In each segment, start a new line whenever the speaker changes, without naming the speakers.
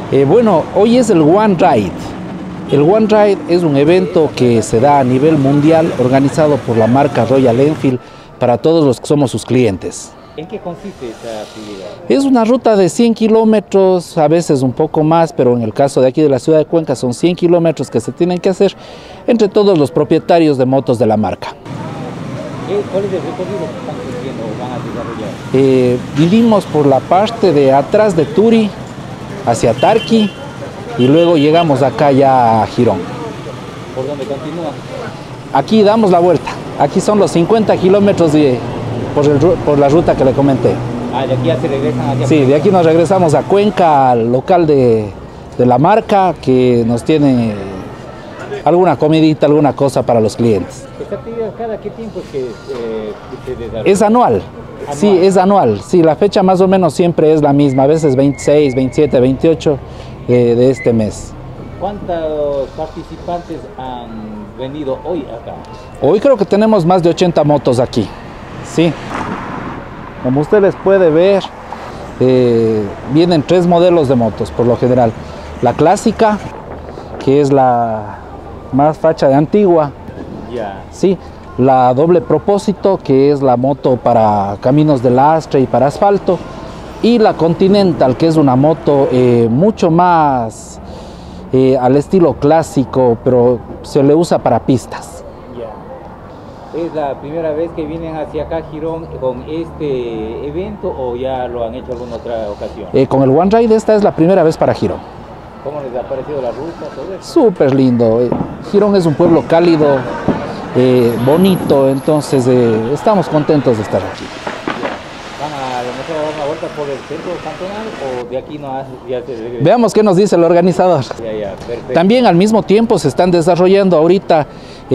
Bueno, hoy es el One Ride. El One Ride es un evento que se da a nivel mundial organizado por la marca Royal Enfield para todos los que somos sus clientes.
¿En qué consiste esta actividad?
Es una ruta de 100 kilómetros, a veces un poco más, pero en el caso de aquí de la ciudad de Cuenca son 100 kilómetros que se tienen que hacer entre todos los propietarios de motos de la marca.
¿Cuál es el recorrido que están cumpliendo o van a desarrollar?
Vivimos por la parte de atrás de Turi, hacia Tarqui, y luego llegamos acá ya a Girón.
¿Por dónde continúan?
Aquí damos la vuelta. Aquí son los 50 kilómetros por la ruta que le comenté.
Ah, de aquí ya se regresan hacia
Sí, de aquí nos regresamos a Cuenca, al local de la marca, que nos tiene alguna comidita, alguna cosa para los clientes.
¿Esta actividad cada qué tiempo es que se desarrolla?
Es anual. Sí, es anual. Sí, la fecha más o menos siempre es la misma, a veces 26, 27, 28 de este mes.
¿Cuántos participantes han venido hoy acá?
Hoy creo que tenemos más de 80 motos aquí. Sí. Como ustedes puede ver, vienen 3 modelos de motos por lo general. La clásica, que es la más facha de antigua.
Ya.
Sí. La doble propósito, que es la moto para caminos de lastre y para asfalto. Y la Continental, que es una moto mucho más al estilo clásico, pero se le usa para pistas.
Ya. ¿Es la primera vez que vienen hacia acá, Girón, con este evento o ya lo han hecho alguna otra ocasión?
Con el One Ride esta es la primera vez para Girón.
¿Cómo les ha parecido la ruta, todo eso?
Súper lindo. Girón es un pueblo cálido, bonito, entonces estamos contentos de estar aquí.
¿Van a lo mejor a dar una vuelta por el centro cantonal o de aquí ya se regresa?
Veamos qué nos dice el organizador.
Ya, perfecto.
También al mismo tiempo se están desarrollando ahorita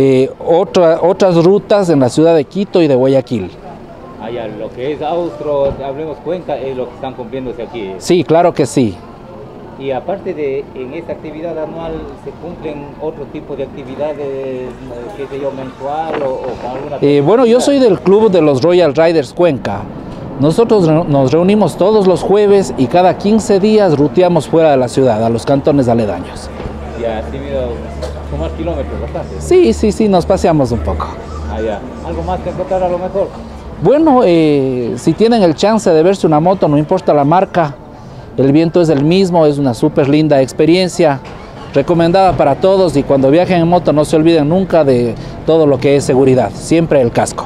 otras rutas en la ciudad de Quito y de Guayaquil.
Ya, lo que es Austro, hablemos Cuenca, es lo que están cumpliéndose aquí.
Sí, claro que sí.
Y aparte de en esta actividad anual, ¿se cumplen otro tipo de actividades, qué sé yo, mensual o con alguna?
Bueno, yo soy del club de los Royal Riders Cuenca. Nosotros nos reunimos todos los jueves y cada 15 días ruteamos fuera de la ciudad, a los cantones aledaños.
Ya, has tenido sumar kilómetros bastante.
Sí, nos paseamos un poco.
Ya. ¿Algo más que encontrar a lo mejor?
Bueno, si tienen el chance de verse una moto, no importa la marca, el viento es el mismo, es una súper linda experiencia, recomendada para todos, y cuando viajen en moto no se olviden nunca de todo lo que es seguridad, siempre el casco.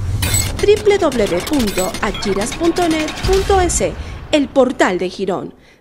www.achiras.net.es, el portal de Girón.